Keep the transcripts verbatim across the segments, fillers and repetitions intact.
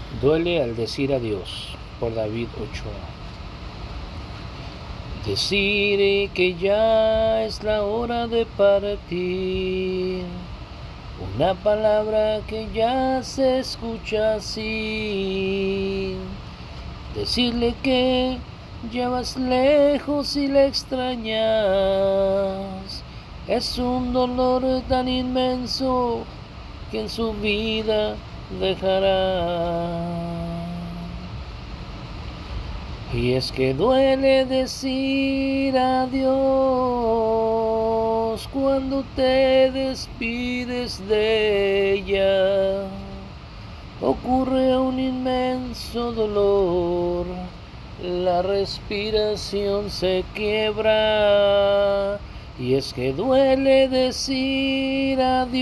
Duele al decir adiós, por David Ochoa. Decir que ya es la hora de partir, una palabra que ya se escucha así. Decirle que ya vas lejos y le extrañas, es un dolor tan inmenso que en su vida dejará. Y es que duele decir adiós cuando te despides de ella. Ocurre un inmenso dolor, la respiración se quiebra. Y es que duele decir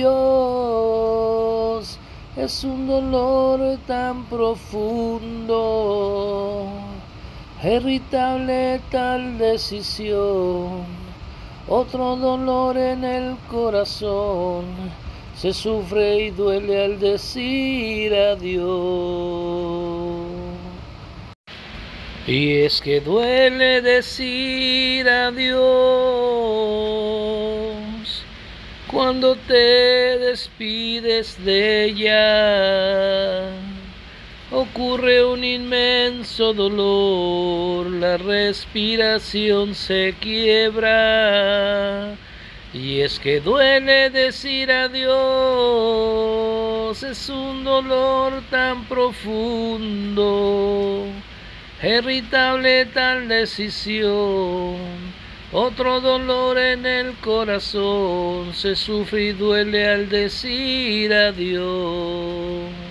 adiós, es un dolor tan profundo, irritable tal decisión, otro dolor en el corazón, se sufre y duele al decir adiós. Y es que duele decir adiós cuando te despides de ella. Ocurre un inmenso dolor, la respiración se quiebra. Y es que duele decir adiós, es un dolor tan profundo, irritable tal decisión, otro dolor en el corazón, se sufre y duele al decir adiós.